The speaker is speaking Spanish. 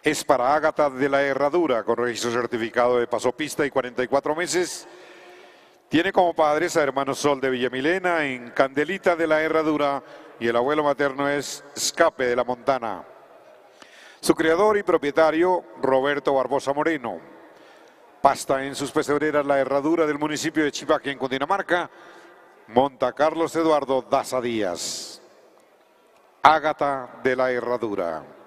es para Ágata de la Herradura, con registro certificado de pasopista y 44 meses. Tiene como padres a hermanos Sol de Villamilena en Candelita de la Herradura y el abuelo materno es Escape de la Montana. Su criador y propietario, Roberto Barbosa Moreno. Pasta en sus pesebreras la Herradura del municipio de Chipaque, en Cundinamarca. Monta Carlos Eduardo Daza Díaz. Ágata de la Herradura.